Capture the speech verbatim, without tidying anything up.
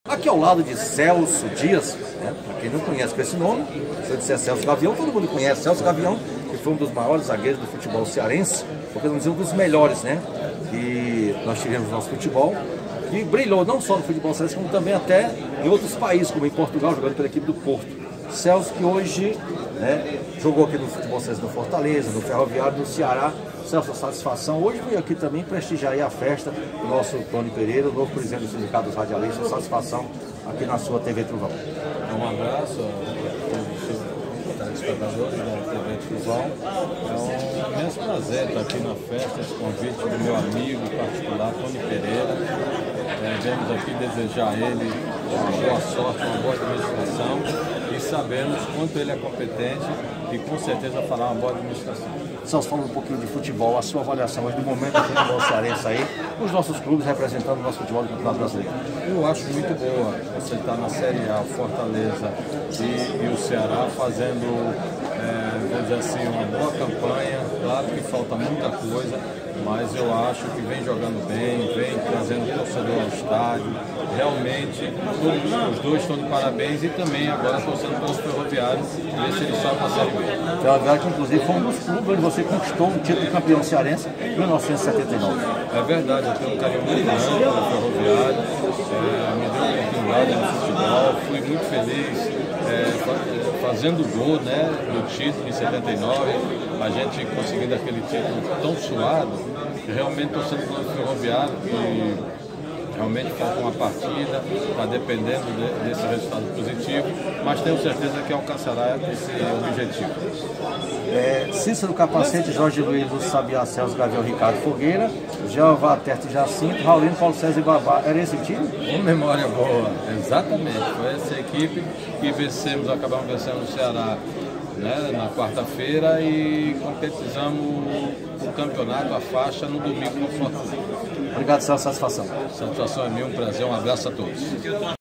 Aqui ao lado de Celso Dias, né, para quem não conhece com esse nome, se eu disser Celso Gavião, todo mundo conhece Celso Gavião, que foi um dos maiores zagueiros do futebol cearense, porque não dizer um dos melhores, né, que nós tivemos no nosso futebol, que brilhou não só no futebol cearense, como também até em outros países, como em Portugal, jogando pela equipe do Porto. Celso, que hoje, né, jogou aqui no futebol cearense no Fortaleza, no Ferroviário, no Ceará. Celso, satisfação. Hoje veio aqui também prestigiar aí a festa do nosso Tony Pereira, o novo presidente do Sindicato dos Radialistas. Satisfação aqui na sua T V Trovão. Um abraço a todos os telespectadores da T V Trovão. É um imenso prazer estar aqui na festa, esse convite do meu amigo particular, Tony Pereira. É, viemos aqui desejar a ele uma boa sorte, uma boa administração e sabemos quanto ele é competente e com certeza fará uma boa administração. Celso, falando um pouquinho de futebol, a sua avaliação hoje do momento do futebol cearense aí, os nossos clubes representando o nosso futebol do Campeonato Brasileiro. Eu acho muito boa você estar na Série A, o Fortaleza e, e o Ceará fazendo, é, vamos dizer assim, uma boa campanha. Claro que falta muita coisa, mas eu acho que vem jogando bem, vem trazendo torcedor ao estádio. Realmente, todos, os dois estão de parabéns e também agora torcendo pelo Ferroviário, ver se ele sobe para a Série B. Ferroviário, que inclusive foi um dos clubes onde você conquistou o título de campeão cearense em mil novecentos e setenta e nove. É verdade, eu tenho um carinho muito grande pelo Ferroviário, é, me deu uma oportunidade no futebol, fui muito feliz é, fazendo o gol, né, do título em setenta e nove, a gente conseguindo aquele título tão suado, realmente estou sendo pelo Ferroviário e realmente falta uma partida, está dependendo de, desse resultado positivo, mas tenho certeza que alcançará esse objetivo. É, Cícero Capacete, Jorge Luiz, Lúcio Sabiá, Celso Gavião, Ricardo Fogueira, Jeová Terte Jacinto, Raulino, Paulo César e Babá. Era esse time? Com memória boa, exatamente. Foi essa equipe que vencemos, acabamos vencendo o Ceará, né, na quarta-feira e concretizamos o campeonato, a faixa, no domingo com Fortaleza. Obrigado, Celso. Satisfação. Satisfação é minha, um prazer, um abraço a todos.